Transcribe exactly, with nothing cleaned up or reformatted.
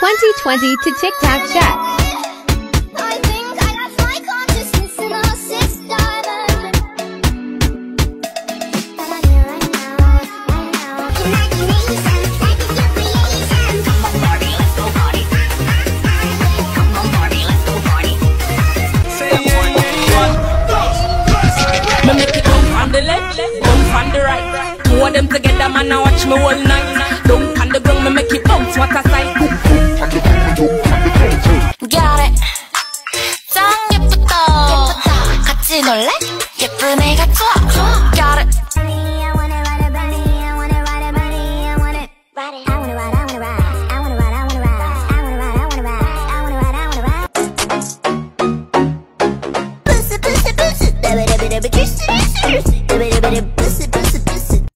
twenty twenty to Tic Tac Check. I think I lost my consciousness in a six diamond. But I'm here right now, right now. Imagination, that is your creation. Come on, Barbie, let's go party. Come on, Barbie, let's go party. Say one, one, me make it come from the left, come from the right. Two of them together, man, now watch me all night.